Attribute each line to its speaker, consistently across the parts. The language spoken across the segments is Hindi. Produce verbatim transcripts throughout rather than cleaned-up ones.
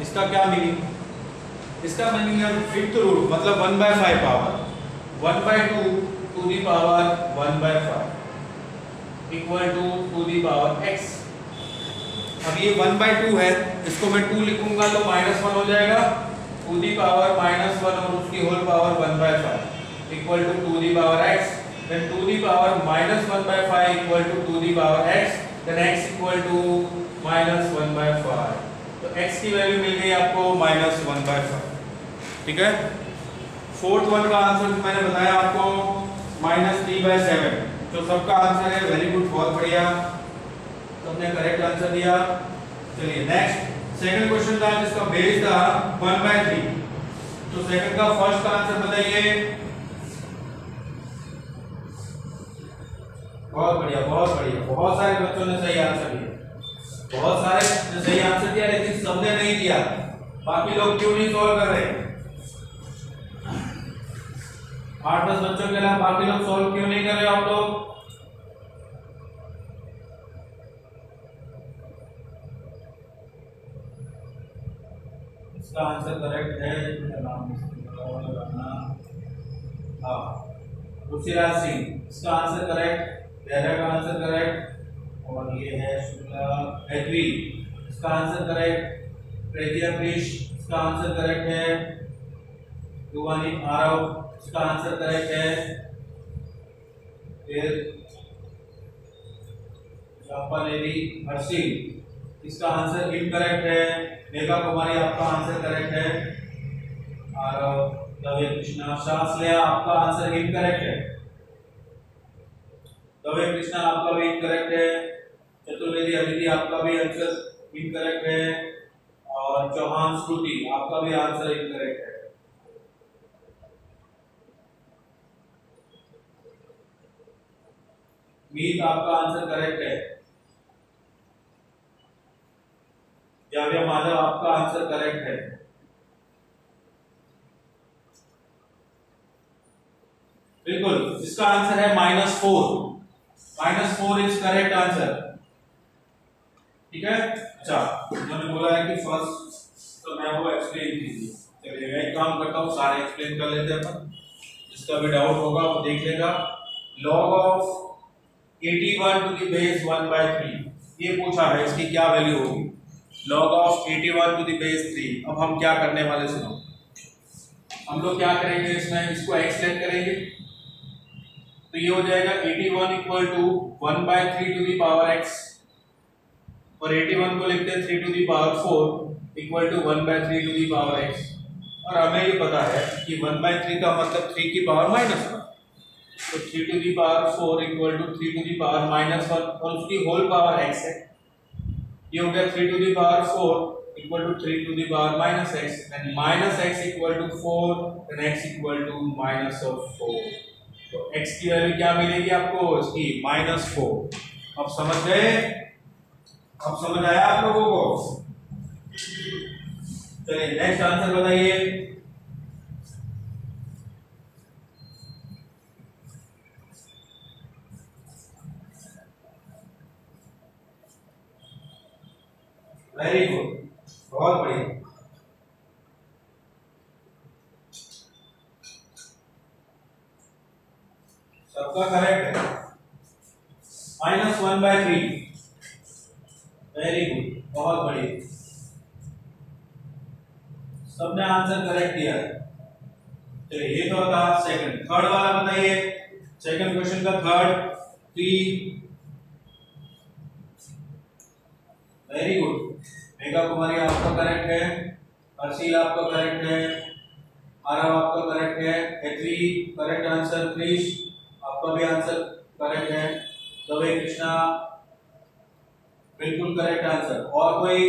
Speaker 1: इसका क्या मीनिंग? इसका मीनिंग है फिफ्थ रूट मतलब one by five power one by two to the power one by five equal to to the power x. अब ये वन बाय टू है, इसको मैं टू लिखूंगा तो माइनस वन हो जाएगा, two the power minus one और उसकी whole power one by five equal to to the power x. Then two the power minus one by five equal to to the power x, then x equal to minus one by five. तो x की वैल्यू मिल गई आपको माइनस वन बाय फाइव। ठीक है, फोर्थ वन का आंसर मैंने बताया आपको माइनस थ्री बाय सेवन। तो सबका आंसर है वेरी गुड, बहुत बढ़िया, तुमने करेक्ट आंसर दिया। चलिए नेक्स्ट सेकंड क्वेश्चन था जिसका बेस था वन बाय थ्री। तो सेकंड का फर्स्ट का आंसर बताइए। बहुत बढ़िया बहुत बढ़िया, बहुत सारे बच्चों ने सही आंसर दिया, बहुत सारे ने सही आंसर दिया, लेकिन सबने नहीं दिया। बाकी लोग क्यों नहीं सॉल्व कर रहे? आठ दस बच्चों के अलावा बाकी लोग सॉल्व क्यों नहीं कर रहे आप लोग? इसका आंसर करेक्ट है हाँ ऋषिराज सिंह, इसका आंसर करेक्ट, डेरा का आंसर करेक्ट, और ये है शुक्ला हैदवी, इसका आंसर करेक्ट, प्रेतिया क्रिश, इसका आंसर करेक्ट है, युवानी आरव, इसका आंसर करेक्ट है, फिर जापा लेडी हर्षी, इसका आंसर इनकरेक्ट है, मेघा कुमारी आपका आंसर करेक्ट है, आरव दवे कृष्णा शास्त्रिया आपका आंसर इनकरेक्ट है, दवे कृष्णा आपका भी इनकरेक्ट है, चतुर्वेदी अदिति आपका भी आंसर इनकरेक्ट है, और चौहान श्रुति आपका भी आंसर इनकरेक्ट है। मीत आपका आंसर करेक्ट है, जाव्या माधव आपका आंसर करेक्ट है, बिल्कुल इसका आंसर है minus four, minus four is correct answer. ठीक है, अच्छा मैंने बोला है कि फर्स्ट तो मैं वो एक्सप्लेन कीजिए। चलिए मैं एक काम करता हूँ, सारे एक्सप्लेन कर लेते हैं अपन, जिसका भी डाउट होगा वो देख लेगा। Log of eighty one to the base one by three ये पूछा है, इसकी क्या वैल्यू होगी? Log of eighty one to the base three. अब हम क्या करने वाले सुनो, हम लोग क्या करेंगे इसमें, इसको x लेट करेंगे तो ये हो जाएगा eighty one equal to one by three to the power x, और एटी वन को लिखते हैं three to the power four equal to one by three to the power x। और हमें ये पता है कि वन बाय थ्री का मतलब थ्री की पावर माइनस वन, तो three to the power four equal to three to the power minus one और उसकी होल पावर x है। ये हो गया three to the power four equal to three to the power minus x, and minus x equal to four, and x equal to minus of four. तो x की वैल्यू क्या मिलेगी आपको? इसकी माइनस फोर। अब समझ गए? अब समझ आया आप लोगों को? चलिए नेक्स्ट आंसर बताइए। वेरी गुड, बहुत बढ़िया। सबका करेक्ट है, minus one by three. Very good, बहुत बढ़िया, सबने आंसर करेक्ट दिया है। चलिए ये तो था सेकंड। थर्ड वाला बताइए, सेकंड क्वेश्चन का third three. Very good, Megha Kumari आपका करेक्ट है, हर्षिल आपका करेक्ट है, आरव आपका करेक्ट है, हेतवी करेक्ट आंसर, क्रिश आपका भी आंसर करेक्ट है, दवे कृष्णा बिल्कुल करेक्ट आंसर। और कोई?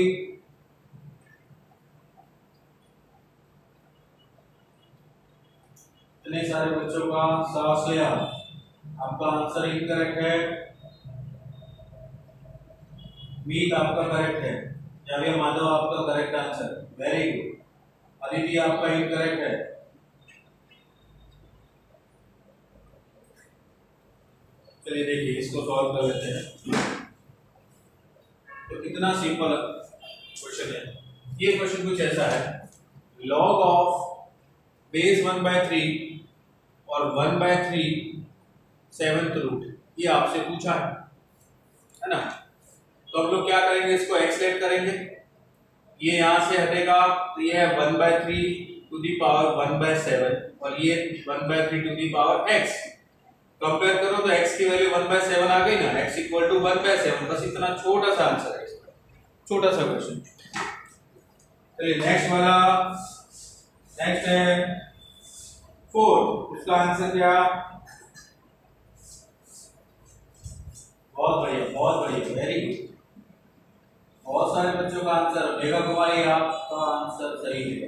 Speaker 1: इतने सारे बच्चों का साहसिया आपका आंसर इनकरेक्ट है, मीत आपका करेक्ट है, जाविया माधव आपका correct answer. Very good, Aditi आपका इनकरेक्ट है। चलिए देखिए इसको सॉल्व कर लेते हैं। तो कितना सिंपल क्वेश्चन है। ये क्वेश्चन कुछ ऐसा है, log of base one by three और one by three seventh root, ये आपसे पूछा है है ना। तो हम लोग क्या करेंगे, इसको एक्स लेट करेंगे, ये यहां से हटेगा तो ये है one by three to the power one by seven और ये one by three to the power x. Compare करो तो x की वैल्यू वन बाय सेवन आ गई ना, x equal to one by seven. बस इतना छोटा सा आंसर है इसका, छोटा सा क्वेश्चन। चलिए नेक्स्ट वाला, नेक्स्ट है फोर, इसका आंसर क्या, बहुत बढ़िया बहुत बढ़िया, वेरी गुड। बहुत सारे बच्चों का आंसर, मेघा कुमारी आपका आंसर सही है,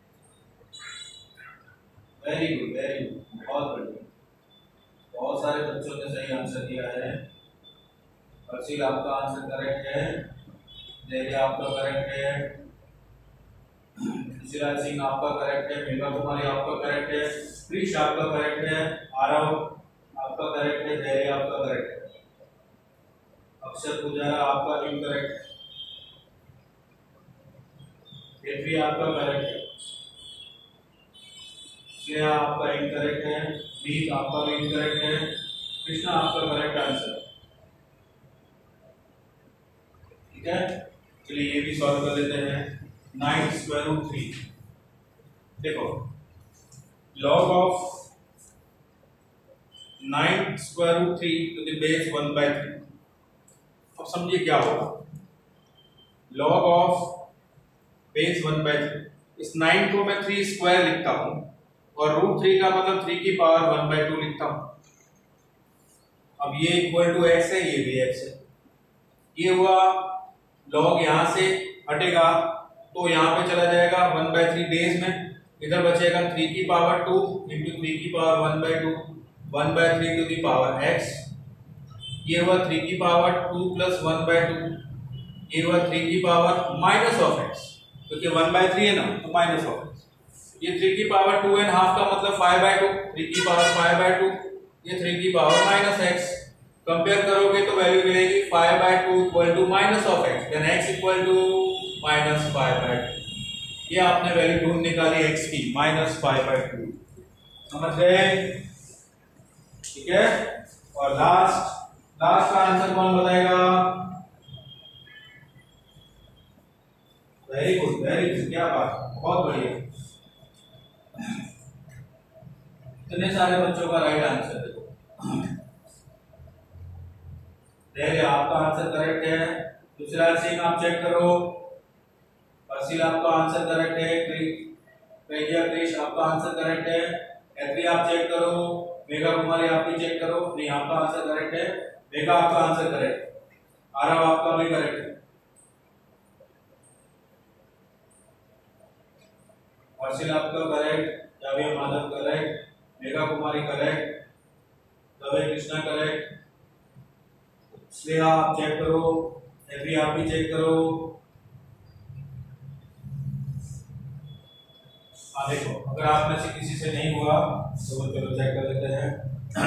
Speaker 1: वेरी गुड वेरी गुड, बहुत बढ़िया। बहुत सारे बच्चों ने सही आंसर दिया है। अर्शिल आपका आंसर करेक्ट है, जय आपका करेक्ट है, शिशिरा सिंह आपका करेक्ट है, मेघा कुमारी आपका करेक्ट है, प्रीश आपका करेक्ट है, आरव आपका करेक्ट है, जय आपका करेक्ट है, अक्षर पुजारा आपका इनकरेक्ट, केतरी आपका करेक्ट है, श्रेया आपका इनकरेक्ट है, मीत आपका भी इनकरेक्ट है, कृष्णा आपका करेक्ट आंसर। ठीक है, चलिए ये भी सॉल्व कर लेते हैं। नाइन स्क्वायर रूट थ्री, देखो log of nine square root three to the base one by three. अब समझिए क्या होगा, log of base one by three, इस नाइन को मैं थ्री स्क्वायर लिखता हूं और रूट थ्री का मतलब थ्री की पावर वन बाय टू लिखता हूं। अब ये इक्वल टू एक्स है, ये भी एक्स है, ये हुआ लॉग, यहां से हटेगा तो यहां पे चला जाएगा वन बाय थ्री बेस में, इधर बचेगा थ्री की पावर टू इंटू थ्री की power one by two, one by three to the power x, ये हुआ थ्री की power two plus one by two, ये हुआ थ्री की पावर माइनस ऑफ एक्स, क्योंकि वन बाय थ्री है ना तो माइनस ऑफ एक्स, ये थ्री की पावर टू एंड हाफ का मतलब फाइव बाय टू, थ्री की पावर फाइव बाय टू, ये थ्री की पावर माइनस एक्स। कंपेयर करोगे तो वैल्यू मिलेगी five by two equal to minus of x, then x equal to minus five by two. ये आपने वैल्यू ढूंढ निकाली एक्स की, माइनस फाइव बाय टू। समझ गए? ठीक है, और लास्ट लास्ट का आंसर कौन बताएगा? वेरी गुड वेरी गुड, क्या बात, बहुत बढ़िया। इतने सारे बच्चों का राइट आंसर है। देखिए आपका आंसर करेक्ट है, दूसरा सिंह आप चेक करो, अर्शिल आपका आंसर करेक्ट है, क्रिया क्रिश आपका आंसर करेक्ट है, एत्री आप चेक करो, मेघा कुमारी आप भी चेक करो, नहीं आपका आंसर करेक्ट है, मेघा आपका आंसर करेक्ट है, आरव आपका भी करेक्ट है, अर्शिल आपका correct, Javiya Madhav correct, Megha Kumari correct, Dave Krishna correct, Shreya आप चेक करो, एवरी आप भी चेक करो। हाँ देखो, अगर आप में से किसी से नहीं हुआ तो वो चलो चेक कर लेते हैं।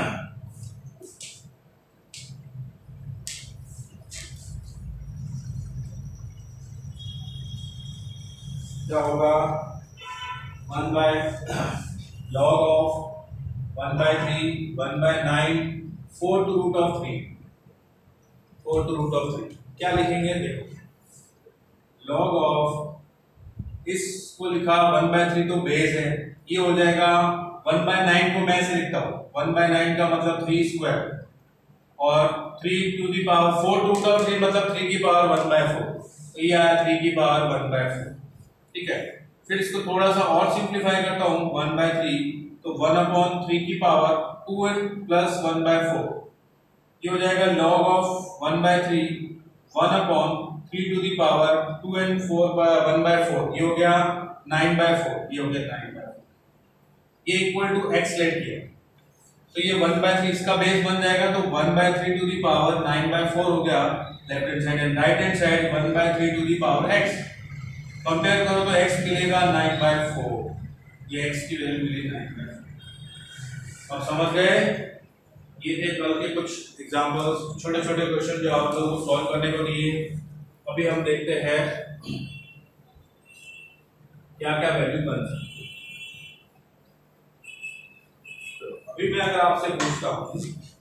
Speaker 1: क्या होगा? One by log of one by three, one by nine, four two root of three, four two root of three. क्या लिखेंगे? देखो लॉग ऑफ, इसको लिखा वन बाय थ्री तो बेस है, ये हो जाएगा वन बाय नाइन को मैं से लिखता हूँ, वन बाय नाइन का मतलब थ्री स्क्वायर और three to the power four two root of three मतलब थ्री की पावर वन बाय फोर, तो ये आया थ्री की पावर वन बाय फोर। ठीक है, फिर इसको थोड़ा सा और सिंप्लीफाई करता हूँ, वन बाय थ्री तो वन अपॉन थ्री की power two n plus one by four, ये हो जाएगा log of one by three one upon three to the power two and four by one by four, ये हो गया नाइन बाय फोर, ये हो गया नाइन बाय फोर, ये इक्वल टू एक्स लेट किया तो ये वन बाय थ्री इसका बेस बन जाएगा, तो one by three to the power nine by four हो गया left hand side, and right hand side one by three to the power x. Compare करो तो x मिलेगा नाइन बाय फोर, ये x की वैल्यू मिली नाइन बाय फोर। अब समझ गए? ये थे कल के कुछ एग्जांपल्स, छोटे छोटे क्वेश्चन जो आप लोगों को सॉल्व करने को दिए। अभी हम देखते हैं क्या क्या वैल्यू बन सकती है। तो अभी मैं अगर आपसे पूछता हूं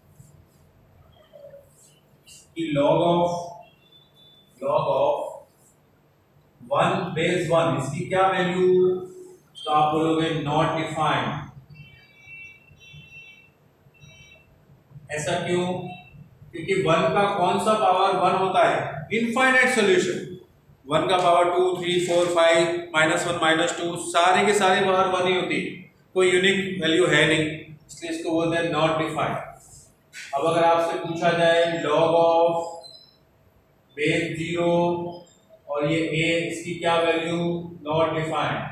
Speaker 1: कि log of log of one base one इसकी क्या वैल्यू, तो आप बोलोगे नॉट डिफाइंड। ऐसा क्यों? क्योंकि वन का कौन सा पावर वन होता है? Infinite solution. वन का power two three four five minus one minus two सारे के सारे पावर वन ही होती है, कोई यूनिक वैल्यू है नहीं, इसलिए इसको बोलते हैं नॉट डिफाइंड। अब अगर आपसे पूछा जाए लॉग ऑफ बेस जीरो और ये ए, इसकी क्या वैल्यू? Not defined.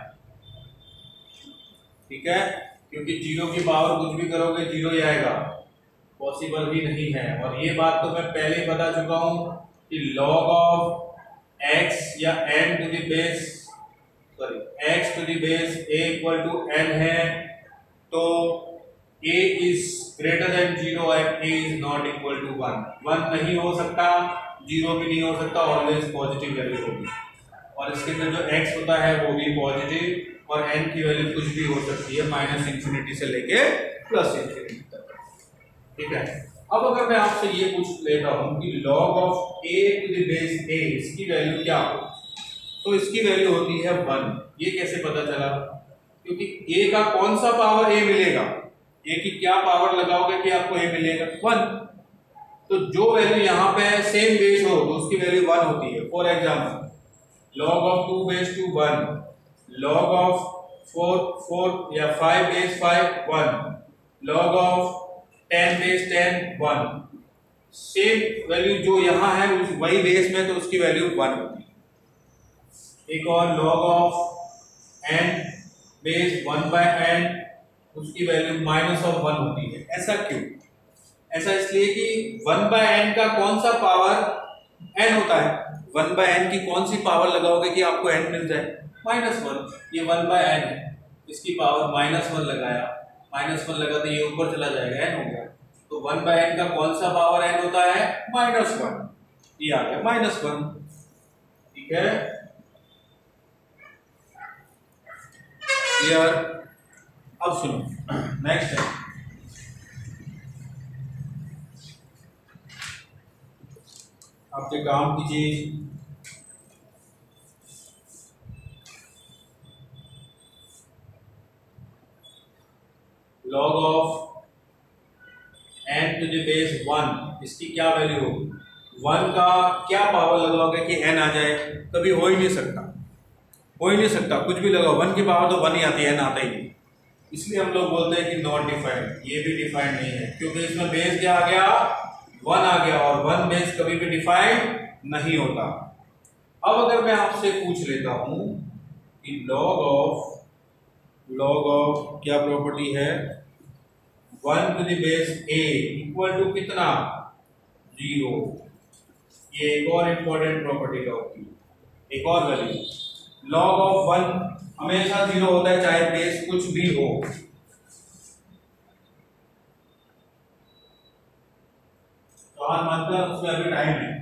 Speaker 1: ठीक है, क्योंकि जीरो की पावर कुछ भी करोगे जीरो ही आएगा, पॉसिबल भी नहीं है। और ये बात तो मैं पहले ही बता चुका हूं कि लॉग ऑफ एक्स या n to the base sorry x to the base a equal to n है, तो a is greater than zero and a is not equal to one. One नहीं हो सकता, जीरो भी नहीं हो सकता, ऑलवेज पॉजिटिव वैल्यू होगी। और इसके अंदर जो x होता है वो भी पॉजिटिव, और n की वैल्यू कुछ भी हो सकती है, माइनस इंफिनिटी से लेके प्लस इंफिनिटी तक। ठीक है, अब अगर मैं आपसे ये पूछ लेता हूं कि log of a to the base a इसकी वैल्यू क्या हो, तो इसकी वैल्यू होती है वन। ये कैसे पता चला? क्योंकि a का कौन सा पावर a मिलेगा, a की क्या पावर लगाओगे कि आपको a मिलेगा? वन। तो जो वैल्यू यहाँ पे सेम बेस हो तो उसकी वैल्यू वन होती है। For example log of two base two one, log of four four या five base five one, log of ten base ten one. Same value जो यहाँ है वही बेस में, तो उसकी वैल्यू वन होती है। एक और log of n base one by n, उसकी वैल्यू माइनस ऑफ वन होती है। ऐसा क्यों? ऐसा इसलिए कि वन बाय n का कौन सा पावर n होता है, वन बाय n की कौन सी पावर लगाओगे कि आपको n मिल जाए? Minus one. ये वन बाय n है, इसकी पावर माइनस वन लगाया, माइनस वन लगा तो ये ऊपर चला जाएगा, n हो गया। तो वन बाय n का कौन सा पावर n होता है? Minus one. ये आ गया माइनस वन। ठीक है, क्लियर? अब सुनो, नेक्स्ट है आपके काम की चीज। log of n to the base one इसकी क्या वैल्यू होगी? वन का क्या पावर लगाओगे कि n आ जाए? कभी हो ही नहीं सकता, हो ही नहीं सकता, कुछ भी लगाओ वन की पावर तो वन ही आती है, n आता ही नहीं। इसलिए हम लोग बोलते हैं कि नॉट डिफाइंड। ये भी डिफाइंड नहीं है क्योंकि इसमें बेस क्या आ गया? वन आ गया, और वन बेस कभी भी डिफाइंड नहीं होता। अब अगर मैं आपसे पूछ लेता हूं कि log ऑफ log ऑफ क्या प्रॉपर्टी है? One to the base a equal to कितना? जीरो। ये एक और इंपॉर्टेंट प्रॉपर्टी होती है, एक और वैल्यू। log ऑफ वन हमेशा जीरो होता है चाहे बेस कुछ भी हो। तो आप मानते हैं उसमें अभी टाइम है,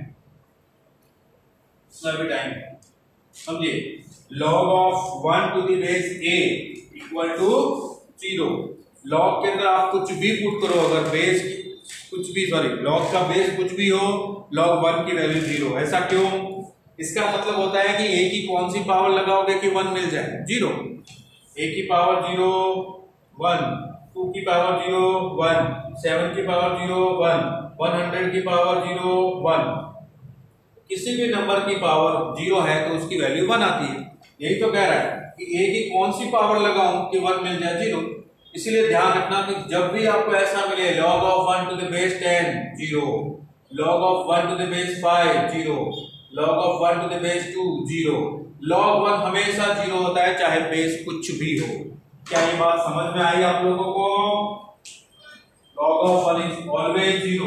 Speaker 1: उसमें अभी टाइम है, समझिए। log of one to the base a equal to zero. Log के अंदर आप कुछ भी पुट करो, अगर बेस कुछ भी सॉरी लॉग का बेस कुछ भी हो, log वन की वैल्यू जीरो। ऐसा क्यों? इसका मतलब होता है कि a की कौन सी पावर लगाओगे कि वन मिल जाए? जीरो। a की पावर जीरो वन, टू की पावर जीरो वन, सेवन की power zero one, one hundred की पावर जीरो वन। किसी भी नंबर की पावर जीरो है तो उसकी वैल्यू वन आती है। यही तो कह रहा है कि a की कौन सी पावर लगाऊं कि वन मिल जाए? जीरो। इसीलिए ध्यान रखना कि जब भी आपको ऐसा मिले log of one to the base ten zero, log of one to the base five zero, log of one to the base two zero, log one हमेशा जीरो होता है चाहे बेस कुछ भी हो। क्या ये बात समझ में आई आप लोगों को? log of one is always zero.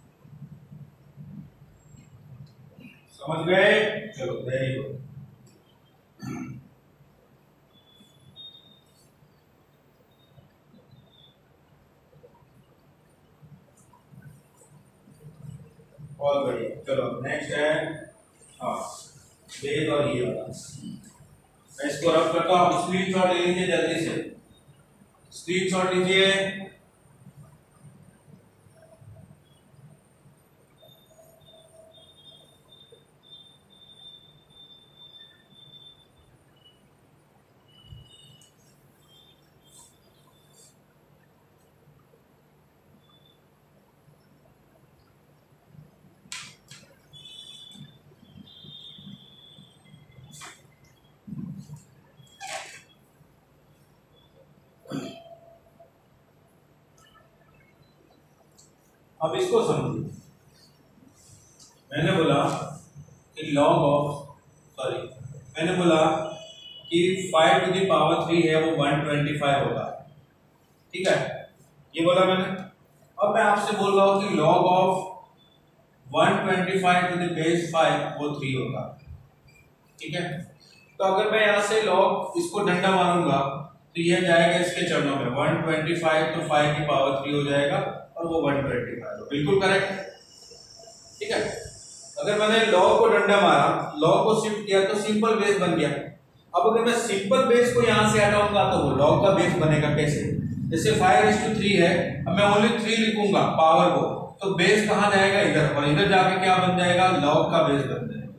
Speaker 1: समझ गए? चलो वेरी गुड। बहुत बढ़िया। चलो नेक्स्ट है हाँ बेस और ये वाला। मैं इसको रब करता हूँ, स्क्रीन शॉट ले लीजिए जल्दी से, स्क्रीन शॉट लीजिए। अब इसको समझिए, मैंने बोला कि लॉग ऑफ सॉरी मैंने बोला कि five to the power three है वो वन ट्वेंटी फाइव होता है, ठीक है, ये बोला मैंने। अब मैं आपसे बोल रहा हूँ कि log of one twenty five to the base five वो थ्री होता है, ठीक है। तो अगर मैं यहाँ से लॉग इसको डंडा मारूंगा तो यह जाएगा इसके चरणों में, वन ट्वेंटी फाइव तो फाइव की पावर थ्री हो जाएगा और वो वन ट्वेंटी फाइव, बिल्कुल करेक्ट, ठीक है। अगर मैंने लॉग को डंडा मारा, लॉग को शिफ्ट किया तो सिंपल बेस बन गया। अब अगर मैं सिंपल बेस को यहां से हटाऊंगा तो वो लॉग का बेस बनेगा कैसे? जैसे फाइव इज टू थ्री है, अब मैं ओनली थ्री लिखूंगा पावर को, तो बेस कहां जाएगा? इधर, और इधर जाके क्या बन जाएगा? लॉग का बेस बन जाएगा।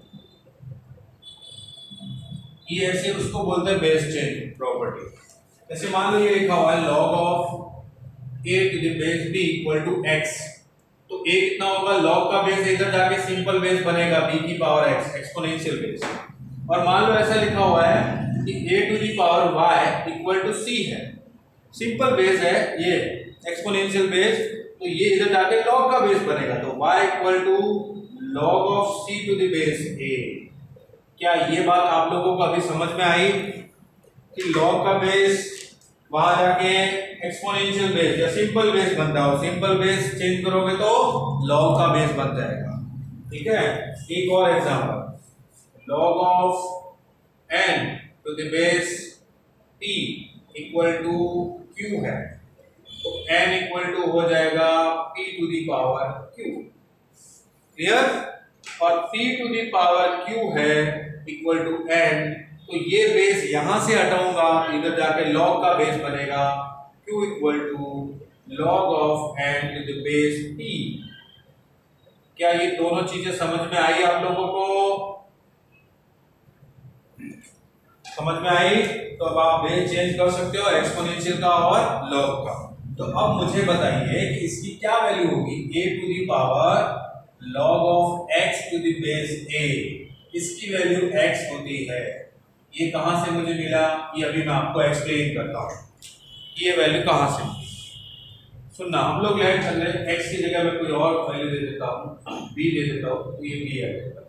Speaker 1: ये ऐसे उसको बोलते हैं बेस चेंज प्रॉपर्टी। जैसे मान लो ये लिखा हुआ है log of a to the base b equal to x, तो a कितना होगा? लॉग का बेस इधर जाके सिंपल बेस बनेगा b की पावर x, एक्सपोनेंशियल बेस। और मान लो ऐसा लिखा हुआ है कि a to the power y equal to c है, सिंपल बेस है ये, एक्सपोनेंशियल बेस, तो ये इधर जाके लॉग का बेस बनेगा, तो y equal to log of c to the base a। क्या ये बात आप लोगों को अभी समझ में आई कि लॉग का बेस वहां जाके एक्सपोनेंशियल बेस या सिंपल बेस बनता है, सिंपल बेस चेंज करोगे तो लॉग का बेस बन जाएगा, ठीक है। एक और example, log of n to the base p equal to q है, तो n इक्वल टू हो जाएगा p to the power q, clear. और p to the power q है इक्वल टू n, तो ये बेस यहां से हटाऊंगा, इधर जाके लॉग का बेस बनेगा q equal to log of n to the base p। क्या ये दोनों चीजें समझ में आई आप लोगों को? समझ में आई? तो अब आप बेस चेंज कर सकते हो, एक्सपोनेंशियल का और लॉग का। तो अब मुझे बताइए कि इसकी क्या वैल्यू होगी? a to the power log of x to the base a, इसकी वैल्यू x होती है। ये कहां से मुझे मिला? ये अभी मैं आपको एक्सप्लेन करता हूं कि ये वैल्यू कहां से मिली। सुनना, हम लोग लेट चल रहे हैं, x की जगह मैं कोई और वैल्यू दे देता हूं, b दे देता हूं, तो ये b आ जाएगा।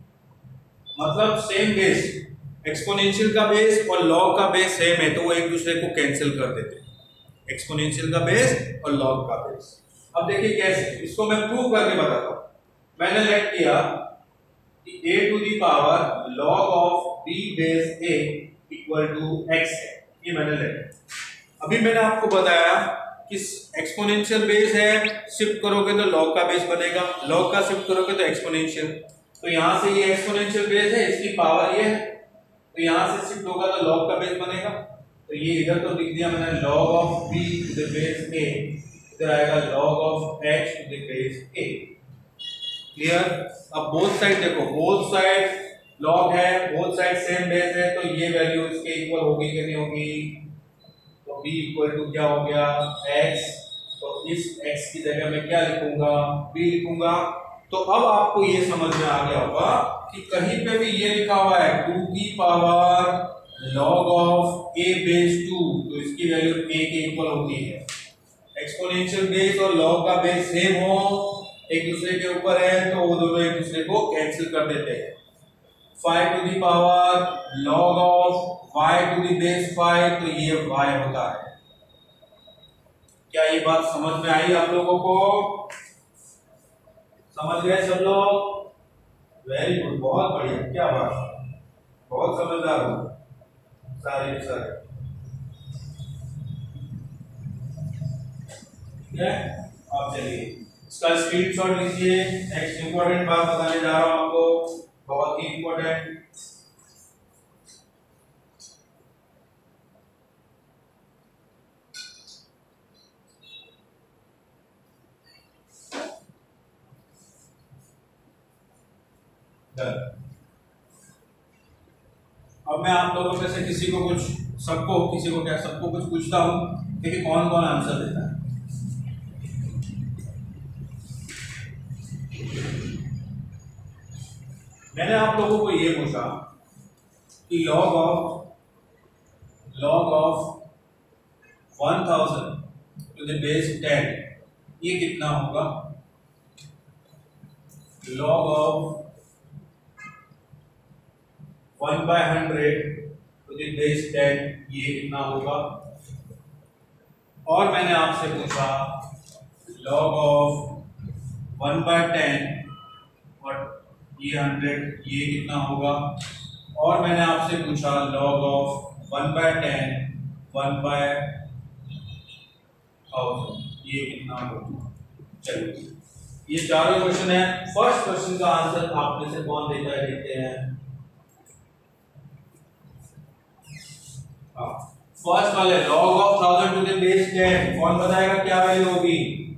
Speaker 1: मतलब सेम बेस, एक्सपोनेंशियल का बेस और लॉग का बेस सेम है, तो वो एक दूसरे को कैंसिल कर देते हैं, एक्सपोनेंशियल का बेस और लॉग का बेस। अब देखिए कैसे, इसको मैं प्रूव करके बताता हूं। मैंने लेट किया कि a to the power log of b base a equal to x है, ये मैंने लेट। अभी मैंने आपको बताया कि एक्सपोनेंशियल बेस है, शिफ्ट करोगे तो log का बेस बनेगा, log का शिफ्ट करोगे तो एक्सपोनेंशियल। तो यहां से ये एक्सपोनेंशियल बेस है, इसकी पावर ये है, तो यहां से शिफ्ट होगा तो log का बेस बनेगा। तो ये इधर तो लिख दिया मैंने log of b to the base a, इधर आएगा log of x to the base a, clear. अब बोथ साइड देखो, बोथ साइड लॉग है, बोथ साइड सेम बेस है, तो ये वैल्यू इसके इक्वल होगी कि नहीं होगी? तो b इक्वल टू क्या हो गया? x, तो इस x की जगह मैं क्या लिखूंगा? b लिखूंगा। तो अब आपको ये समझ में आ गया होगा कि कहीं पे भी ये लिखा हुआ है टू की power log of a base two, तो इसकी वैल्यू a के इक्वल होती है। एक्सपोनेंशियल बेस और लॉग का बेस सेम हो, एक दूसरे के ऊपर है, तो वो दोनों एक दूसरे को कैंसिल कर देते हैं। Five to the power log of y to the base five, तो ये y होता है। क्या ये बात समझ में आई आप लोगों को? समझ गए सब लोग? वेरी गुड, बहुत बढ़िया, क्या बात, बहुत समझदार हो सारे के सारे। ठीक है, आप चलिए इसका स्क्रीनशॉट लीजिए। नेक्स्ट इंपॉर्टेंट बात बताने जा रहा हूं आपको, बहुत ही इंपॉर्टेंट। अब मैं आप लोगों में से किसी को कुछ, सबको, किसी को क्या, सबको कुछ पूछता हूं, देखिए कौन कौन आंसर देता है। मैंने आप लोगों को ये पूछा कि log of log of one thousand to the base ten ये कितना होगा। Log of one by hundred to the base ten ये कितना होगा। और मैंने आपसे पूछा log of one by ten और ये हंड्रेड ये कितना होगा। और मैंने आपसे पूछा log of one by ten one by thousand ये कितना होगा। चलिए ये चारों क्वेश्चन है। फर्स्ट क्वेश्चन का आंसर आप में से कौन देता है देखते हैं। फर्स्ट वाले log of thousand to the base ten कौन बताएगा क्या वैल्यू होगी।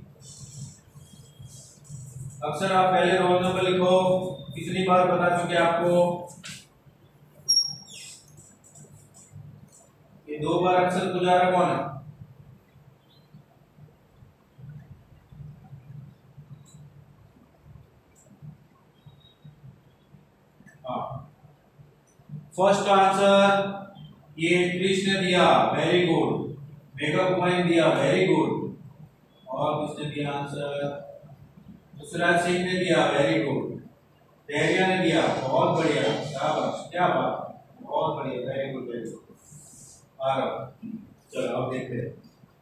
Speaker 1: अक्सर आप पहले रोल नंबर लिखो, कितनी बार बता चुके आपको, ये दो बार अक्सर गुजारा कौन है। फर्स्ट आंसर ये कृष्ण ने दिया, वेरी गुड। मेगा कुमारी ने दिया, वेरी गुड। और किसने दिया आंसर, दूसरा सिंह ने दिया, वेरी गुड। डेरिया ने दिया, बहुत बढ़िया, शाबाश, क्या बात, बहुत बढ़िया, वेरी गुड, वेरी गुड। आ रहा, चलो अब देखते हैं।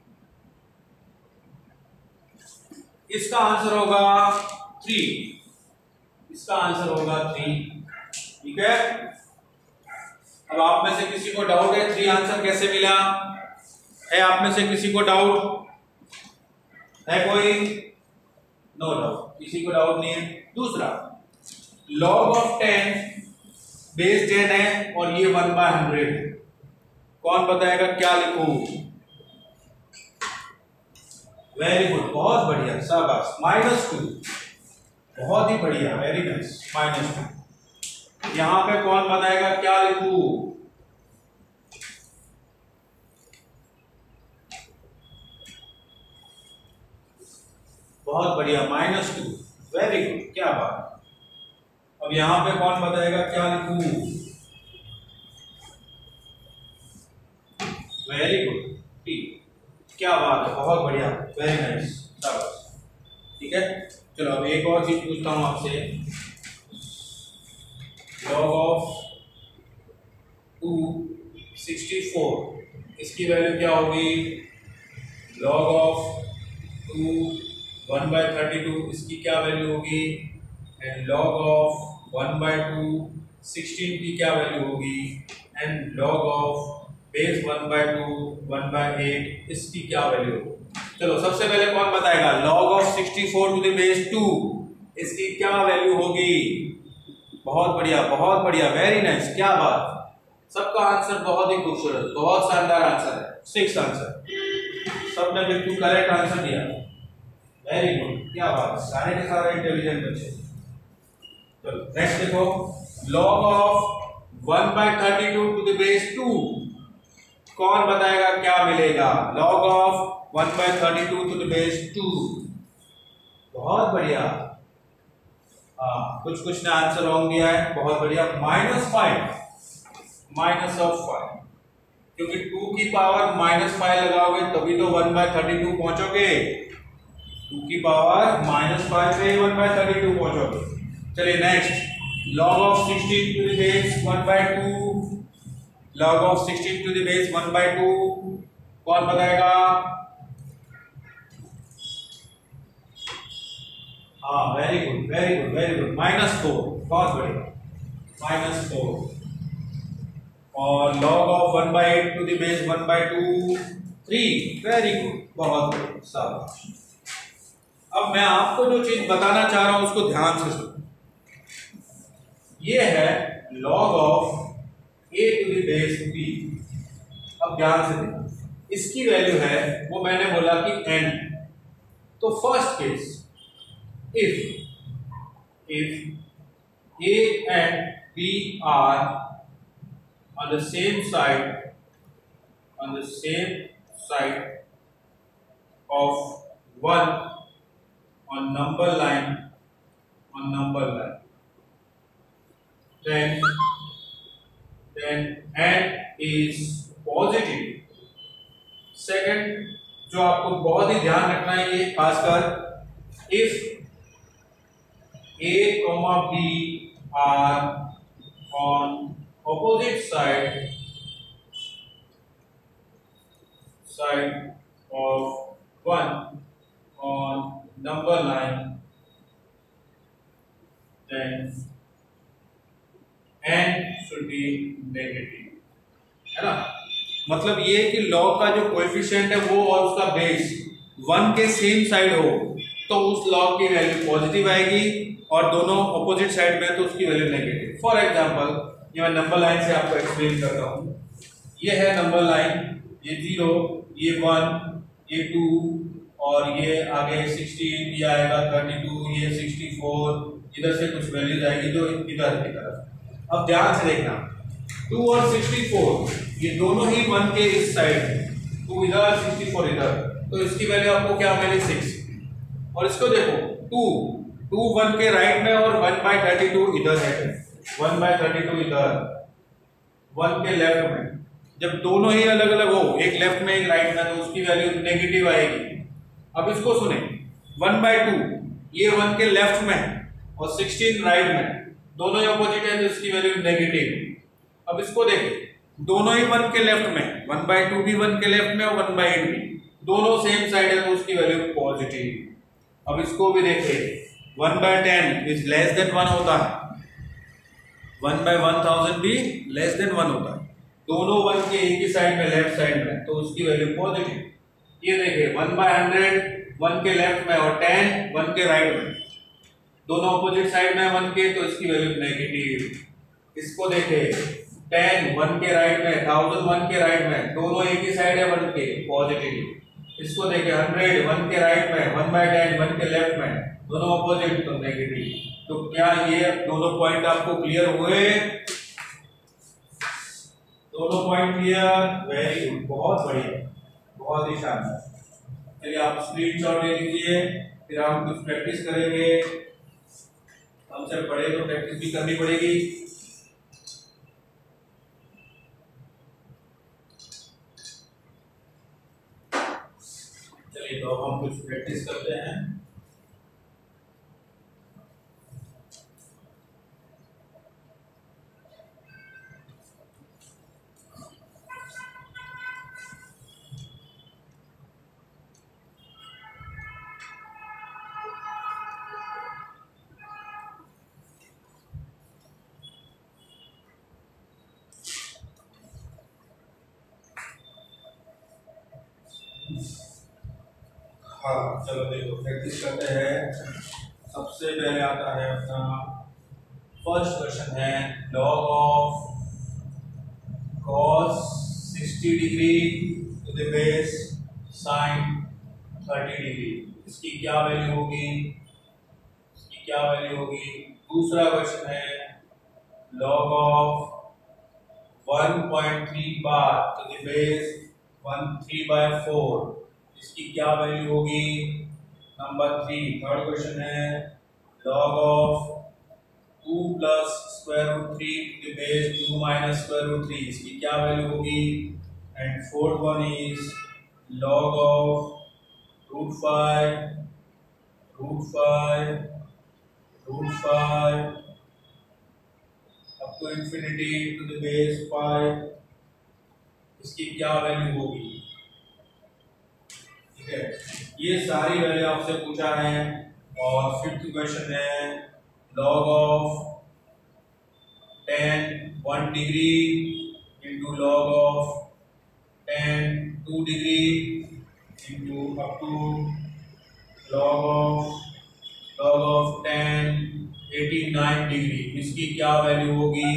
Speaker 1: इसका आंसर होगा थ्री, इसका आंसर होगा थ्री। ठीक है, अब आप में से किसी को डाउट है थ्री आंसर कैसे मिला है। आप में से किसी को डाउट है कोई, नो डाउट, किसी को डाउट नहीं है। दूसरा log of ten base ten है और ये वन बाय हंड्रेड है, कौन बताएगा क्या लिखूं। वेरी गुड, बहुत बढ़िया, शाबाश, माइनस टू, बहुत ही बढ़िया, वेरी नाइस, माइनस टू। यहां पे कौन बताएगा क्या लिखूं। बहुत बढ़िया, माइनस टू, वेरी गुड, क्या बात। अब यहां पे कौन बताएगा क्या लिखूं। वेरी गुड, ठीक, क्या बात है, बहुत बढ़िया, वेरी नाइस, शाबाश। ठीक है, चलो अब एक और चीज पूछता हूं आपसे। Log of two sixty four इसकी वैल्यू क्या होगी। Log of two one by thirty two इसकी क्या वैल्यू होगी। And log of one by two sixteen की क्या वैल्यू होगी। And log of base one by two one by eight इसकी क्या वैल्यू होगी। चलो सबसे पहले कौन बताएगा। Log of sixty four to the base two इसकी क्या वैल्यू होगी। बहुत बढ़िया, बहुत बढ़िया, वेरी नाइस, क्या बात। सबका आंसर बहुत ही खूबसूरत, बहुत शानदार आंसर है, सिक्स आंसर, सबने बिल्कुल करेक्ट आंसर दिया, वेरी गुड, क्या बात, सारे के सारे इंटेलिजेंट बच्चे। चलो नेक्स्ट देखो, log of one by thirty two to the base two कौन बताएगा क्या मिलेगा। Log of one by thirty two to the base two, बहुत बढ़िया। हाँ, कुछ कुछ ने आंसर रॉन्ग दिया है, बहुत बढ़िया। Minus five, minus of five, क्योंकि टू की पावर माइनस फाइव लगाओगे तभी तो वन बाय थर्टी टू पहुंचोगे। टू की पावर माइनस फाइव से वन बाय थर्टी टू पहुंचोगे। चलिए next, log of sixteen to the base one by two, log of sixteen to the base one by two कौन बताएगा। हाँ, very good, very good, very good, minus four, बहुत बढ़िया, माइनस फोर, और log of one by eight to the base one by two three. Very good, बहुत बढ़िया, शाबाश। अब मैं आपको जो चीज बताना चाह रहा हूं उसको ध्यान से सुनो। ये है log of a to the base b। अब ध्यान से देखो, इसकी वैल्यू है वो मैंने बोला कि n। तो first case, if if a and b are on the same side on the same side of one on number line on number line then then n is positive। Second जो आपको बहुत ही ध्यान रखना है, ये खासकर if a comma b are on opposite side side of one on number line then n should be negative, है ना। मतलब ये कि लॉग का जो कोएफिशिएंट है वो और उसका बेस वन के सेम साइड हो तो उस लॉग की वैल्यू पॉजिटिव आएगी, और दोनों ऑपोजिट साइड में तो उसकी वैल्यू नेगेटिव। फॉर एग्जांपल, ये मैं नंबर लाइन से आपको एक्सप्लेन करता हूँ। ये है नंबर लाइन, ये जीरो, ये वन, ये टू, और ये आगे सिक्सटीन, ये आएगा थर्टी टू, ये सिक्सटी फोर, इधर से कुछ वैल्यूज आएगी जो इधर की तरफ। अब ध्यान से देखना, टू और सिक्सटी फोर ये दोनों ही वन के इस साइड, टू इधर सिक्सटी फोर इधर, तो इसकी वैल्यू आपको क्या मिली, सिक्स। और इसको देखो, टू टू वन के राइट में और वन बाई थर्टी टू इधर है, वन बाई थर्टी टू इधर, वन के लेफ्ट में। जब दोनों ही अलग अलग हो, एक लेफ्ट में एक राइट में, तो उसकी वैल्यू नेगेटिव आएगी। अब इसको सुने, वन बाई टू ये वन के लेफ्ट में और सिक्सटीन राइट में, दोनों ही अपोजिट है तो इसकी वैल्यू नेगेटिव। अब इसको देखें, दोनों ही वन के लेफ्ट में, वन बाई टू भी वन के लेफ्ट में और वन बाई एट भी, दोनों सेम साइड है तो उसकी वैल्यू पॉजिटिव। अब इसको भी देखें, one by ten is less than one होता है, वन बाई वन थाउजेंड भी लेस देन वन होता है, दोनों वन के एक ही साइड में, लेफ्ट साइड में, तो उसकी वैल्यू पॉजिटिव। ये देखें, वन बाई हंड्रेड वन के लेफ्ट में और टेन वन के राइट में, दोनों अपोजिट साइड में वन के, तो इसकी वैल्यू नेगेटिव। इसको देखें, टेन वन के राइट में, थाउजेंड वन के राइट में, दोनों एक ही साइड है वन के, पॉजिटिव। इसको देखें, हंड्रेड वन के राइट में, वन बाई टेन वन के लेफ्ट में, दोनों अपोजिट, तो नेगेटिव। तो क्या ये दोनों पॉइंट आपको क्लियर हुए? दोनों पॉइंट क्लियर? वेरी गुड, बहुत बढ़िया, बहुत ही शानदार। चलिए आप स्क्रीनशॉट ले लीजिए, फिर हम कुछ प्रैक्टिस करेंगे। हमसे पढ़े तो प्रैक्टिस भी करनी पड़ेगी। चलिए तो अब हम कुछ प्रैक्टिस करते हैं। हाँ चलो देखो प्रैक्टिस करते हैं। सबसे पहले आता है अपना फर्स्ट क्वेश्चन है, log of cos sixty degree to the base sin thirty degree, इसकी क्या वैल्यू होगी? इसकी क्या वैल्यू होगी? दूसरा क्वेश्चन है, log of one point three bar to the base one three by four, इसकी क्या वैल्यू होगी? Number three. थर्ड क्वेश्चन है, log of two plus square root three to the base two minus square root three, इसकी क्या वैल्यू होगी? And fourth one is log of root five root five root five up to infinity to the base five, इसकी क्या वैल्यू होगी? ठीक है, ये सारी वैल्यू आपसे पूछा है। और फिफ्थ क्वेश्चन है, log of ten one degree into log of tan two degree into up to log of log of tan eighty nine degree, इसकी क्या वैल्यू होगी?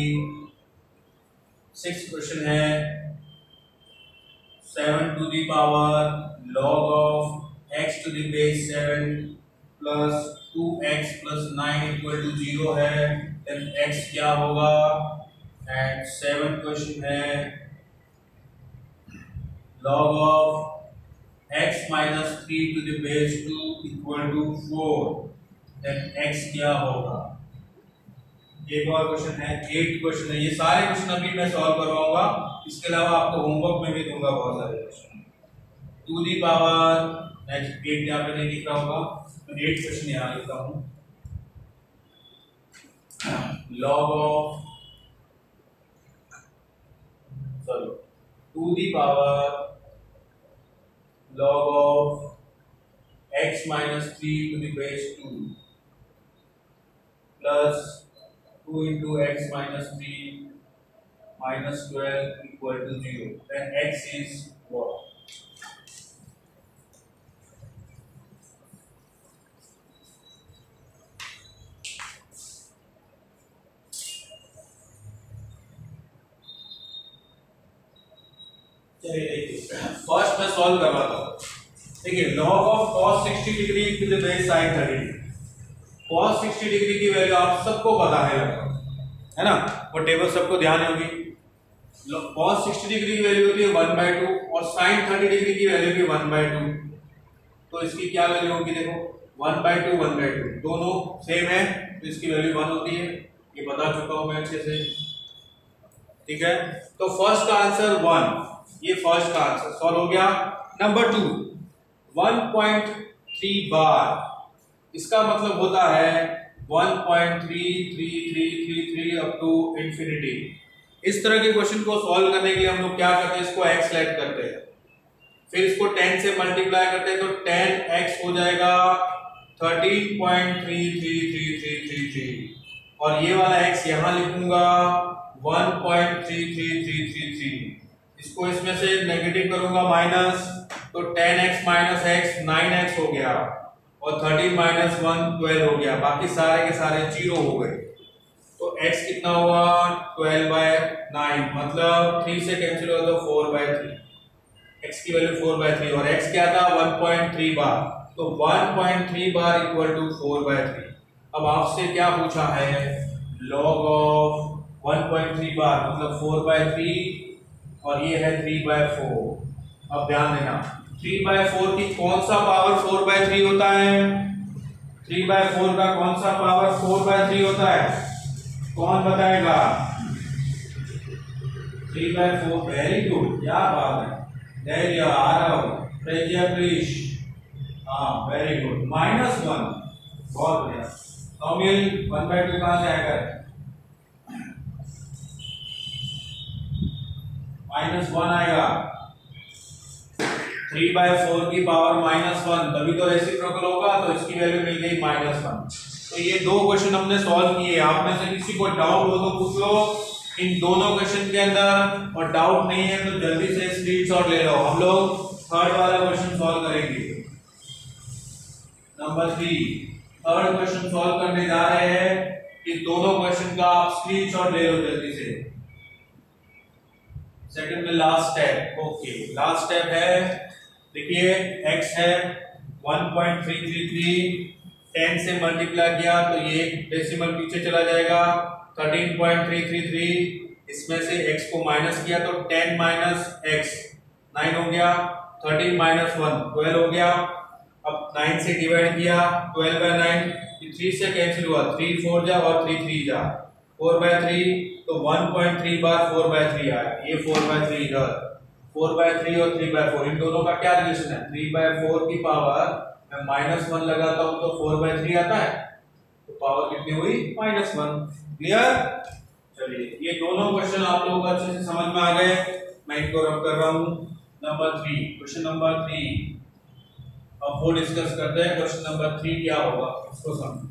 Speaker 1: सिक्स क्वेश्चन है, seven to the power log of x to the base seven plus two x plus nine equal to zero है, देन x क्या होगा? एंड सेवन क्वेश्चन है, log of x minus three to the base two equal to four, then x क्या होगा? एक और क्वेश्चन है, एट क्वेश्चन है, ये सारे क्वेश्चन अभी मैं सॉल्व करवाऊंगा, इसके अलावा आपको होमवर्क में भी दूंगा बहुत सारे question. Two the power next eight यहाँ पे नहीं दिख रहा होगा, तो एट क्वेश्चन यहाँ लिखता हूँ, log of sorry two the power log of x minus three to the base two plus two into x minus three minus twelve equal to zero, then x is what? First मैं सॉल्व करवाता हूँ। देखिए log of cos sixty degree to the base sin thirty degree, cos sixty degree की वैल्यू आप सबको पता है है ना, वो टेबल सबको ध्यान होगी। cos सिक्सटी डिग्री की वैल्यू होती है वन बाय टू और sin थर्टी डिग्री की वैल्यू भी वन बाय टू, तो इसकी क्या वैल्यू होगी? देखो one by two one by two दोनों सेम है, तो इसकी वैल्यू वन होती है, ये बता चुका हूं मैं अच्छे से, ठीक है। तो फर्स्ट का आंसर वन, ये फर्स्ट का आंसर सॉल्व हो गया। Number two one point three bar, इसका मतलब होता है one point three three three three three up to infinity. इस तरह के क्वेश्चन को सॉल्व करने के लिए हम लोग क्या करते हैं, इसको x लेट करते हैं, फिर इसको टेन से मल्टीप्लाई करते हैं, तो टेन एक्स हो जाएगा thirteen point three three three three three three, और ये वाला x यहां लिखूंगा one point three three three three three, इसको इसमें से नेगेटिव करूंगा माइनस, तो ten x minus x nine x हो गया, और थर्टीन माइनस वन ट्वेल्व हो गया, बाकी सारे के सारे जीरो हो गए, तो x कितना हुआ ट्वेल्व बाय नाइन, मतलब थ्री से कैंसिल हुआ तो फोर बाय थ्री, x की वैल्यू फोर बाय थ्री, और x क्या था वन पॉइंट थ्री बार, तो one point three bar equal to four by three. अब आपसे क्या पूछा है, log of one point three bar मतलब फोर बाय थ्री, और ये है थ्री बाय फोर। अब ध्यान देना थ्री बाय फोर की कौन सा पावर फोर बाय थ्री होता है, थ्री बाय फोर का कौन सा पावर फोर बाय थ्री होता है, कौन बताएगा? Three by four, very good, क्या बात है, धैर्य आरव प्रज्ञा प्रीश, हाँ वेरी गुड, माइनस वन, बहुत बढ़िया। सौमिल वन बाय टू कहां से आएगा? माइनस वन आएगा, थ्री बाय फोर की पावर माइनस वन, तभी तो रेसिप्रोकल होगा, तो इसकी वैल्यू मिल गई माइनस वन। तो ये दो क्वेश्चन हमने सॉल्व किए, आप में से किसी को डाउट हो तो पूछ लो इन दोनों क्वेश्चन के अंदर, और डाउट नहीं है तो जल्दी से स्क्रीनशॉट ले लो। हम लोग थर्ड वाला क्वेश्चन सॉल्व करेंगे, number three, third question solve करने जा रहे हैं, इस दोनों क्वेश्चन का आप स्क्रीनशॉट ले लो जल्दी से। सेकंड में last step, okay last step है, देखिए x है one point three three three, ten से मल्टीप्लाई किया तो ये डेसिमल पीछे चला जाएगा, thirteen point three three three, इसमें से x को माइनस किया तो टेन माइनस x नाइन हो गया, थर्टीन माइनस वन ट्वेल्व हो गया, अब नाइन से डिवाइड किया, ट्वेल्व बाय नाइन, थ्री से कैंसिल हुआ, थ्री फोर जा और थ्री थ्री जा, फोर बाय थ्री, तो one point three bar four by three आया, ये फोर बाय थ्री इधर, फोर बाय थ्री और थ्री बाय फोर, इन दोनों का क्या रिलेशन है, थ्री बाय फोर की पावर मैं माइनस वन लगाता हूं तो फोर बाय थ्री आता है, तो पावर कितनी हुई माइनस वन। क्लियर? चलिए ये दोनों क्वेश्चन आप लोगों को अच्छे से समझ में आ गए, मैं इनको रब कर रहा हूं। Number three, question number three, अब वो डिस्कस करते हैं, क्वेश्चन नंबर थ्री क्या होगा इसको समझो,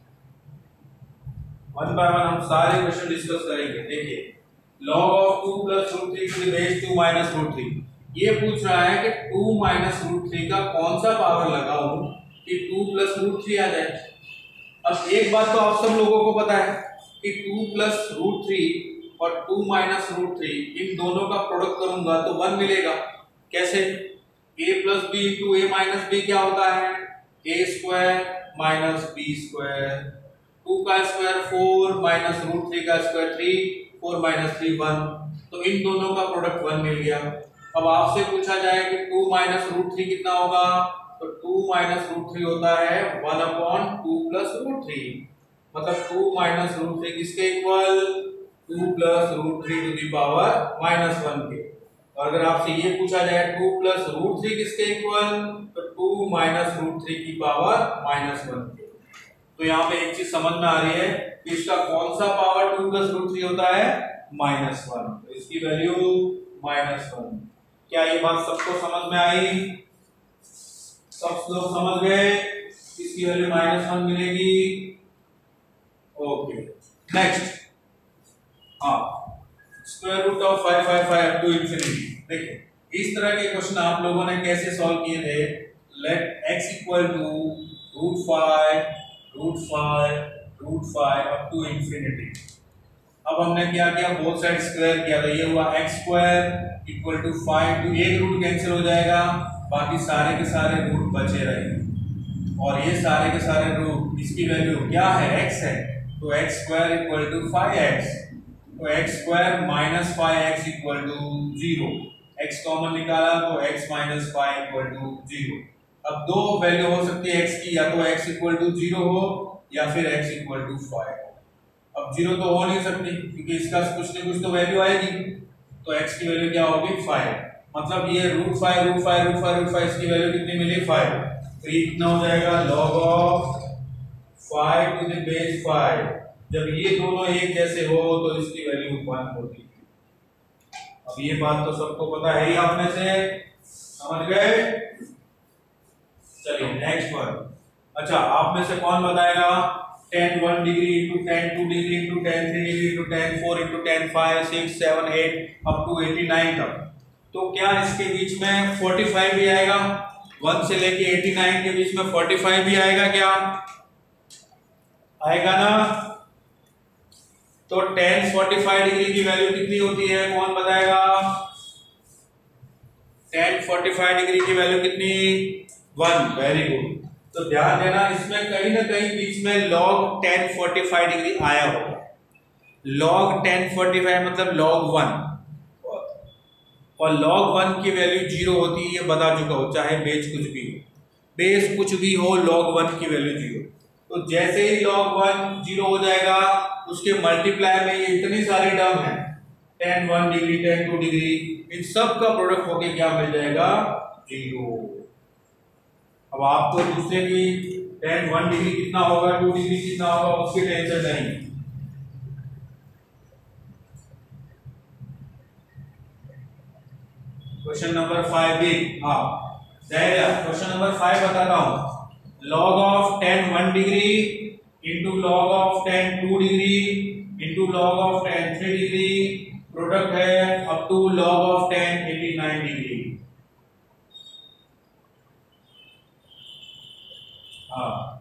Speaker 1: वन बाय वन हम सारे क्वेश्चन डिस्कस करेंगे। देखिए log of two plus root three to the base two minus root three. ये पूछ रहा है कि टू माइनस रूट थ्री का कौन सा पावर लगाऊं कि टू प्लस रूट थ्री आ जाए। अब एक बात तो आप सब लोगों को पता है कि टू प्लस रूट थ्री और टू माइनस रूट थ्री इन दोनों का प्रोडक्ट करूंगा तो वन मिलेगा। कैसे? a plus B into A minus B क्या होता है? A square minus B square. Two का square four minus root three का square three, four minus three one, तो इन दोनों का प्रोडक्ट वन मिल गया। अब आपसे पूछा जाए कि टू माइनस रूट थ्री कितना होगा, तो टू माइनस रूट थ्री होता है one upon two plus root three, मतलब टू माइनस रूट थ्री किसके equal? Two plus root three to the power minus one के। और अगर आपसे ये पूछा जाए टू प्लस रूट थ्री किसके इक्वल, तो टू माइनस रूट थ्री की पावर माइनस वन के। तो यहाँ पे एक चीज समझ में आ रही है कि इसका कौन सा power two plus root three होता है? Minus one. तो इसकी वैल्यू माइनस वन। क्या ये बात सबको समझ में आई? सब लोग समझ गए? इसकी वैल्यू माइनस वन मिलेगी। ओके नेक्स्ट, हाँ square root of five five five to infinity. देखिए इस तरह के क्वेश्चन आप लोगों ने कैसे सॉल्व किए थे? Let x equal to root five root five root five up to infinity. अब हमने क्या किया? बोथ साइड स्क्वायर किया, तो ये हुआ x square equal to five, two एक रूट कैंसिल हो जाएगा, बाकी सारे के सारे रूट बचे रहेंगे। और ये सारे के सारे रूट इसकी वैल्यू क्या है? x है, तो x square equal to five x, तो x square minus five x equal to zero. x common निकाला तो x minus five equal to zero. अब दो वैल्यू हो सकती है x की, या तो x इक्वल टू जीरो हो या फिर x इक्वल टू फाइव। अब जीरो तो हो नहीं सकती क्योंकि इसका कुछ न कुछ तो वैल्यू आएगी, तो x की वैल्यू क्या होगी? फाइव। मतलब ये root five root five root five root five इसकी वैल्यू कितनी मिली? फाइव। तो ये कितना हो जाएगा? Log of five to the base five. जब ये दोनों एक जैसे हो तो इसकी वैल्यू वन होती है। अब ये बात तो सबको पता है ही आप में से, समझ गए? चलिए नेक्स्ट वन। अच्छा आप में से कौन बताएगा tan one degree into tan two degree into tan three degree into tan four into tan five six seven eight up to eighty nine तक, तो क्या इसके बीच में फोर्टी फाइव भी आएगा? वन से लेके एटी नाइन के बीच में फोर्टी फाइव भी आएगा? क्या आएगा ना? तो टेन फोर्टी फाइव डिग्री की वैल्यू कितनी होती है? कौन बताएगा? टेन फोर्टी फाइव डिग्री की वैल्यू कितनी? वन। Very good. तो ध्यान देना इसमें कहीं ना कहीं बीच में log ten forty five degree आया होगा। log टेन फोर्टी फाइव मतलब log वन, और log वन की वैल्यू जीरो होती है, ये बता चुका हो, चाहे बेस कुछ भी हो, बेस कुछ भी हो log वन की वैल्यू जीरो। तो जैसे ही log वन जीरो हो जाएगा उसके मल्टीप्लाई में ये इतनी सारी टर्म है, ten one degree ten two degree, इन सब का प्रोडक्ट होके क्या मिल जाएगा? जीरो। अब आपको दूसरे की टेन वन डिग्री कितना होगा, टू डिग्री कितना होगा, उसकी टेंशन नहीं। क्वेश्चन नंबर फाइव भी, हाँ क्वेश्चन नंबर फाइव बताता हूं। Log of ten one degree into log of ten two degree into log of ten three degree, product है up to log of ten eighty nine degree. हाँ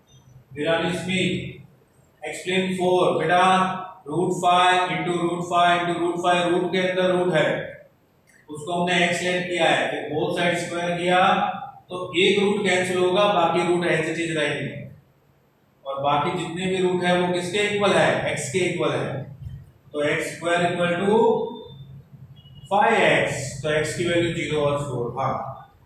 Speaker 1: स्मिथ एक्सप्लेन फोर। बेटा root five into root five into root five, root के अंदर रूट है, उसको हमने एक्सटेंड किया है, तो बोथ साइड स्क्वायर किया तो एक रूट कैंसिल होगा, बाकी रूट ऐसे चीज रहेंगे, और बाकी जितने भी रूट है वो किसके इक्वल है? x के इक्वल है। तो x square equal to five x, तो x की वैल्यू जीरो और फोर। हाँ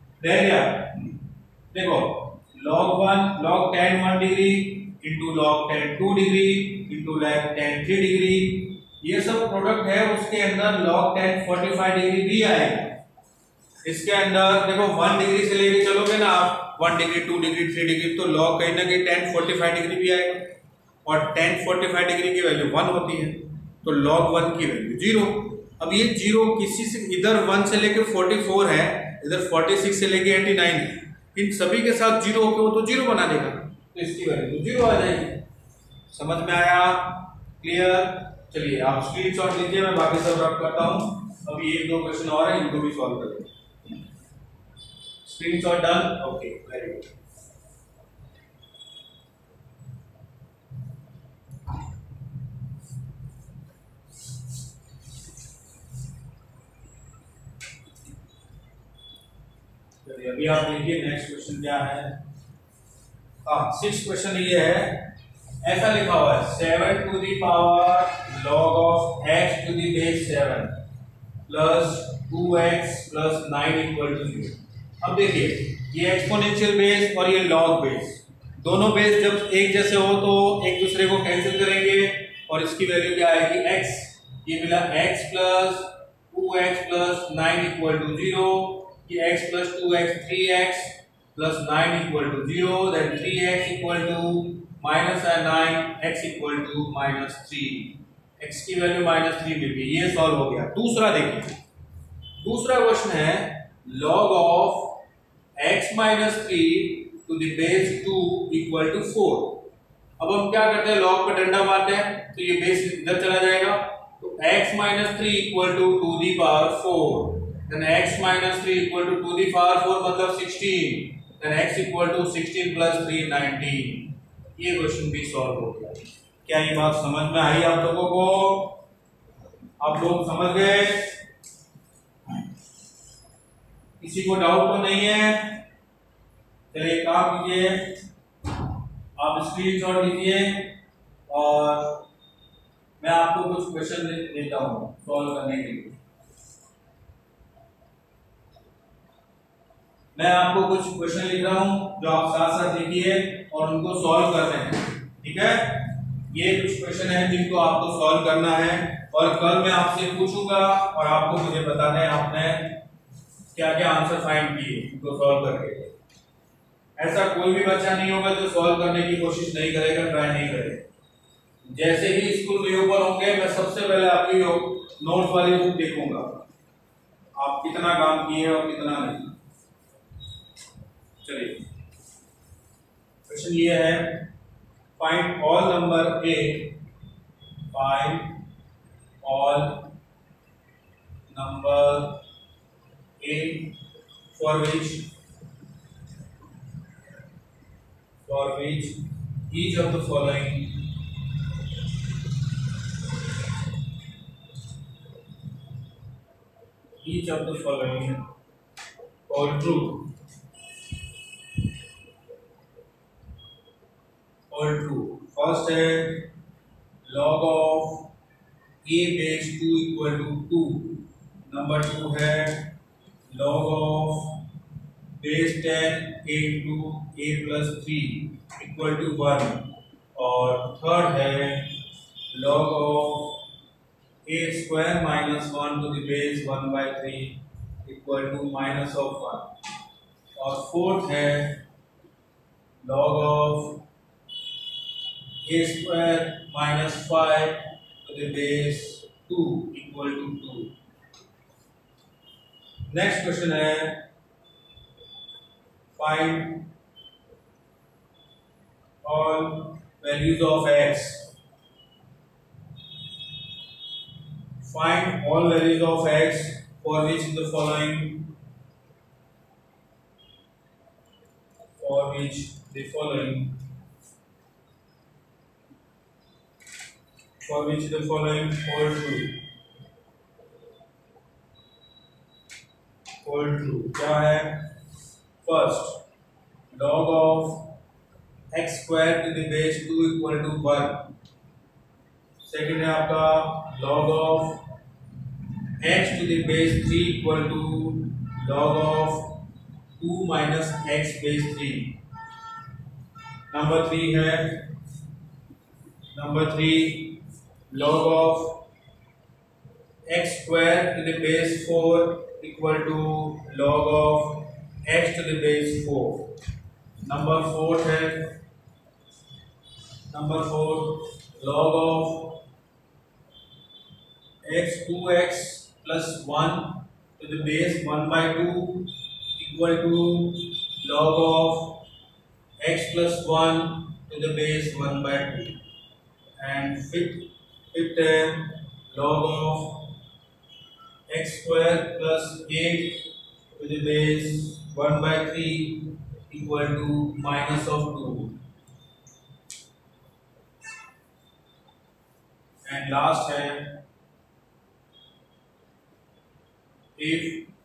Speaker 1: देखो log one log ten one degree into log ten two degree into log ten three degree, ये सब प्रोडक्ट है, उसके अंदर log ten forty five degree भी आएगा। इसके अंदर देखो वन डिग्री से लेके चलोगे ना आप, one degree two degree three degree, तो log कहीं ना कहीं टेन फोर्टी फाइव डिग्री भी आएगा, और टेन फोर्टी फाइव डिग्री की वैल्यू वन होती है, तो log वन की वैल्यू जीरो। अब ये जीरो किसी से, इधर वन से लेके फोर्टी फोर है, इधर फोर्टी सिक्स से लेके एटी नाइन है, इन सभी के साथ जीरो होके वो तो जीरो बना देगा, तो इसकी वैल्यू तो जीरो आ जाएगी। समझ में आया? क्लियर? चलिए आप स्क्रीनशॉट लीजिए, मैं बाकी सब रब करता हूँ। अभी एक दो क्वेश्चन और है, इनको भी सॉल्व करेंगे। Screenshot done, okay very good. चलिए अभी आप देखिए नेक्स्ट क्वेश्चन क्या है। हाँ सिक्स क्वेश्चन ये है, ऐसा लिखा हुआ है seven to the power log of x to the base seven plus two x plus nine equal to zero. अब देखिए ये एक्सपोनेंशियल बेस और ये लॉग बेस, दोनों बेस जब एक जैसे हो तो एक दूसरे को कैंसिल करेंगे और इसकी वैल्यू क्या आएगी x। ये मिला x plus two x plus nine equal to zero, ये x plus two x three x plus nine equal to zero, then three x equal to minus nine, x equal to minus three, x की वैल्यू माइनस थ्री मिल गई। ये सॉल्व हो गया। दूसरा देखिए, दूसरा क्वेश्चन है log of x minus three to the base two equal to four. अब हम क्या करते हैं, log पर डंडा मारते हैं तो ये बेस इधर चला जाएगा, तो x minus three equal to to the power four, then x minus three equal to to the power four मतलब sixteen, then x equal to sixteen plus three nineteen. ये क्वेश्चन भी सॉल्व हो गया। क्या ये बात समझ में आई आप लोगों को? आप लोग समझ गए? किसी को डाउट तो नहीं है? चलिए काम कीजिए, आप स्क्रीनशॉट लीजिए और मैं आपको कुछ क्वेश्चन देता हूं सॉल्व करने के लिए। मैं आपको कुछ क्वेश्चन लिख रहा हूं जो आप साथ साथ लिखिए और उनको सॉल्व करने हैं, ठीक है? ये कुछ क्वेश्चन है जिनको आपको सॉल्व करना है और कल मैं आपसे पूछूंगा और आपको मुझे बताना है आपने क्या क्या आंसर फाइंड किए इनको सॉल्व करके। ऐसा कोई भी बच्चा नहीं होगा जो सॉल्व करने की कोशिश नहीं करेगा, ट्राई नहीं करेगा। जैसे ही स्कूल में ऊपर होंगे मैं सबसे पहले आपकी नोट्स वाली बुक देखूंगा, आप कितना काम किए और कितना नहीं। चलिए क्वेश्चन ये है, find all number A, find all number A for which for which each of the following each of the following are true are true. First है log of a base two equal to two, number two है log of base ten a two a plus three equal to one, और थर्ड है log of a square minus one to the base one by three equal to minus of one, और फोर्थ है log of a square minus five to the base two equal to two. Next question है, find all values of x. Find all values of x for which the following for which the following for which the following hold true. Hold true क्या है? First log of x square to the base two equal to one. Second है आपका log of x to the base three equal to log of two minus x base three. Number three है number three log of x square to the base four equal to log of x to the base four. Number four है number four log of x two x plus one to the base one by two equal to log of x plus one to the base one by two. And fifth fifth है log of x square plus eight to the base one by three equal to minus of two. And last है if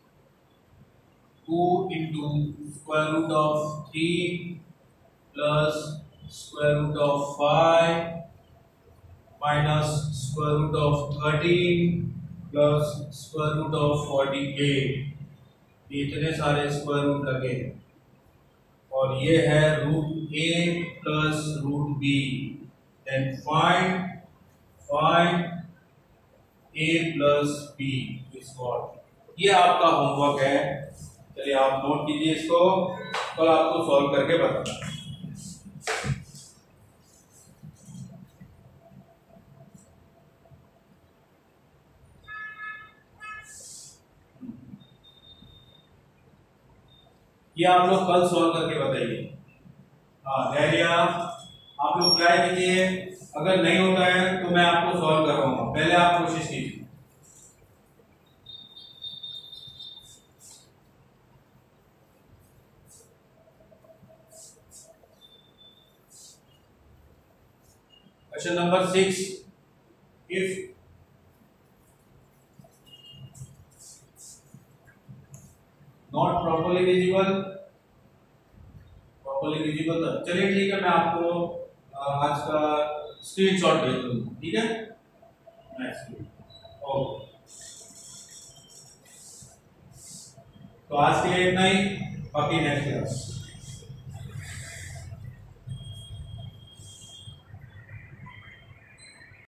Speaker 1: two into square root of three plus square root of five minus square root of thirteen plus square root of forty-eight. इतने सारे स्क्वायर रूट लगे और ये है root A plus root B. Then find find A plus B is what. ये आपका होमवर्क है. चलिए आप नोट कीजिए इसको, कल आपको सॉल्व करके बताना. ये आप लोग कल सॉल्व करके बताइए. हाँ धैर्य, आप लोग ट्राई कीजिए. अगर नहीं होता है तो मैं आपको सॉल्व करवाऊंगा. पहले आप कोशिश कीजिए. Question number six. If not properly visible, properly visible. चलिए ठीक है, मैं आपको आज का स्क्रीनशॉट भेज दूंगा. ठीक है, नेक्स्ट. ओके, तो आज के लिए इतना ही, बाकी नेक्स्ट क्लास.